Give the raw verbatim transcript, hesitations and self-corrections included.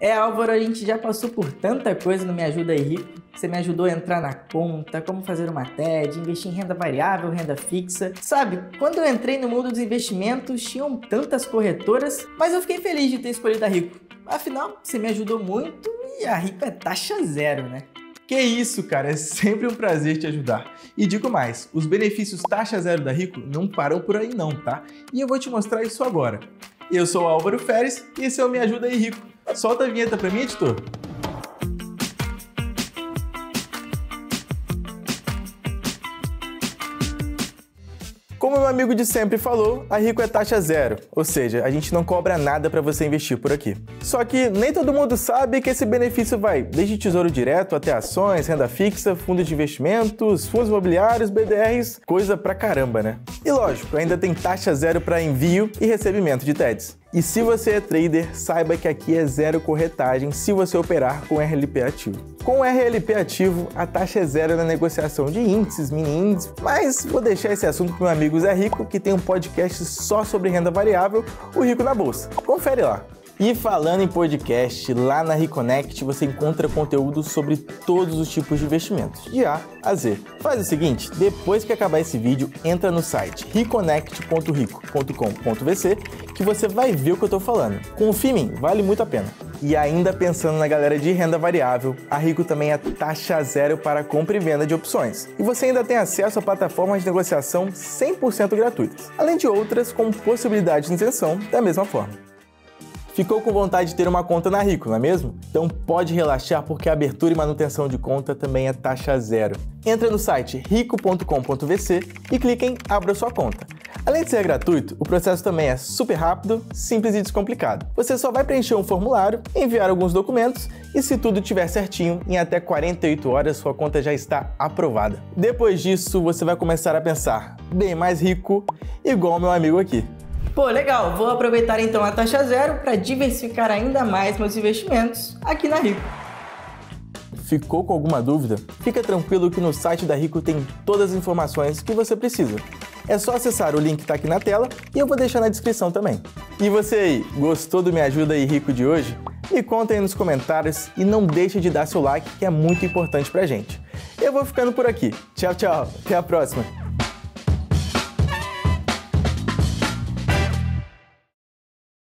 É, Álvaro, a gente já passou por tanta coisa no Me Ajuda Aí Rico. Você me ajudou a entrar na conta, como fazer uma T E D, investir em renda variável, renda fixa. Sabe, quando eu entrei no mundo dos investimentos, tinham tantas corretoras, mas eu fiquei feliz de ter escolhido a Rico. Afinal, você me ajudou muito e a Rico é taxa zero, né? Que isso, cara, é sempre um prazer te ajudar. E digo mais, os benefícios taxa zero da Rico não param por aí não, tá? E eu vou te mostrar isso agora. Eu sou o Álvaro Feres e esse é o Me Ajuda Aí Rico. Solta a vinheta pra mim, editor. Como meu amigo de sempre falou, a Rico é taxa zero, ou seja, a gente não cobra nada para você investir por aqui. Só que nem todo mundo sabe que esse benefício vai desde tesouro direto até ações, renda fixa, fundos de investimentos, fundos imobiliários, B D Rs, coisa pra caramba, né? E lógico, ainda tem taxa zero para envio e recebimento de T E Ds. E se você é trader, saiba que aqui é zero corretagem se você operar com R L P ativo. Com o R L P ativo, a taxa é zero na negociação de índices, mini índices, mas vou deixar esse assunto para o meu amigo Zé Rico, que tem um podcast só sobre renda variável, o Rico na Bolsa. Confere lá. E falando em podcast, lá na Reconnect você encontra conteúdo sobre todos os tipos de investimentos, de A a Z. Faz o seguinte, depois que acabar esse vídeo, entra no site reconnect ponto rico ponto com ponto v c que você vai ver o que eu tô falando. Confia em mim, vale muito a pena. E ainda pensando na galera de renda variável, a Rico também é taxa zero para compra e venda de opções. E você ainda tem acesso a plataformas de negociação cem por cento gratuitas, além de outras com possibilidade de isenção da mesma forma. Ficou com vontade de ter uma conta na Rico, não é mesmo? Então pode relaxar porque a abertura e manutenção de conta também é taxa zero. Entra no site rico ponto com ponto v c e clique em Abra sua conta. Além de ser gratuito, o processo também é super rápido, simples e descomplicado. Você só vai preencher um formulário, enviar alguns documentos e se tudo estiver certinho, em até quarenta e oito horas sua conta já está aprovada. Depois disso, você vai começar a pensar bem mais rico, igual meu amigo aqui. Pô, legal, vou aproveitar então a taxa zero para diversificar ainda mais meus investimentos aqui na Rico. Ficou com alguma dúvida? Fica tranquilo que no site da Rico tem todas as informações que você precisa. É só acessar o link que tá aqui na tela e eu vou deixar na descrição também. E você aí, gostou do Me Ajuda Aí Rico de hoje? Me conta aí nos comentários e não deixe de dar seu like que é muito importante pra gente. Eu vou ficando por aqui. Tchau, tchau. Até a próxima.